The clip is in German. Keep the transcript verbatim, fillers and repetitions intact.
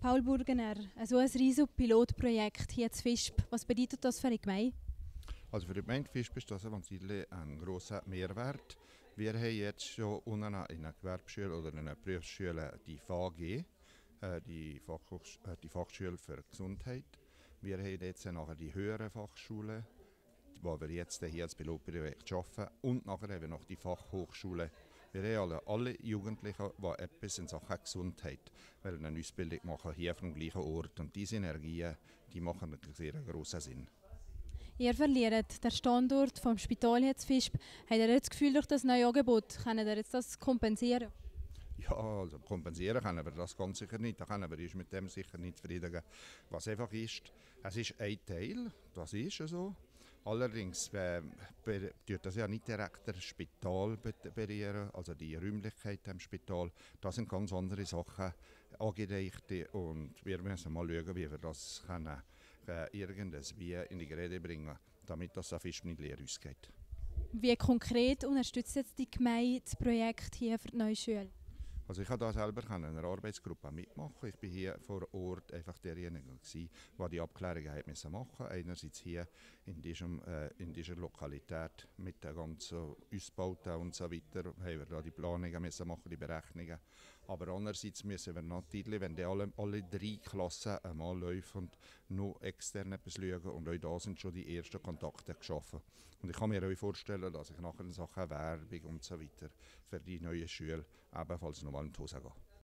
Paul Burgener, so ein riesiges Pilotprojekt hier in Visp. Was bedeutet das für die Gemeinde? Also für die Gemeinde Visp ist das natürlich ein grosser Mehrwert. Wir haben jetzt schon unten in einer Gewerbeschule oder in einer Berufsschule die V A G, äh, die, Fachhochsch äh, die Fachschule für Gesundheit. Wir haben jetzt nachher die höheren Fachschulen, wo wir jetzt hier als Pilotprojekt arbeiten. Und nachher haben wir noch die Fachhochschule. Wir haben alle, alle Jugendlichen, die etwas in Sachen Gesundheit wollen, eine Ausbildung machen, hier vom gleichen Ort. Und diese Synergien, die machen einen sehr grossen Sinn. Ihr verliert den Standort vom Spital jetzt Visp. Habt ihr das Gefühl, durch das neue Angebot könnt ihr jetzt das kompensieren? Ja, also kompensieren können wir das ganz sicher nicht. Da können wir uns mit dem sicher nicht zufrieden geben. Was einfach ist, es ist ein Teil, das ist so. Allerdings äh, tut das ja nicht direkt das Spital berühren, also die Räumlichkeiten im Spital. Das sind ganz andere Sachen angereicht und wir müssen mal schauen, wie wir das können, äh, irgendwie in die Gerede bringen, damit das auf Visp nicht leer ausgeht. Wie konkret unterstützt jetzt die Gemeinde das Projekt hier für die neue Schule? Also ich habe da selber in einer Arbeitsgruppe mitmachen. Ich bin hier vor Ort einfach derjenige gewesen, der die Abklärungen machen musste. Einerseits hier in, diesem, äh, in dieser Lokalität mit den ganzen Ausbauten und so weiter, haben wir da die Planungen müssen machen, die Berechnungen. Aber andererseits müssen wir natürlich, wenn die alle, alle drei Klassen einmal laufen und noch extern etwas schauen, und auch da sind schon die ersten Kontakte geschaffen. Und ich kann mir auch vorstellen, dass ich nachher in Sachen Werbung und so weiter für die neue Schule ebenfalls noch mal in die Hose gehe.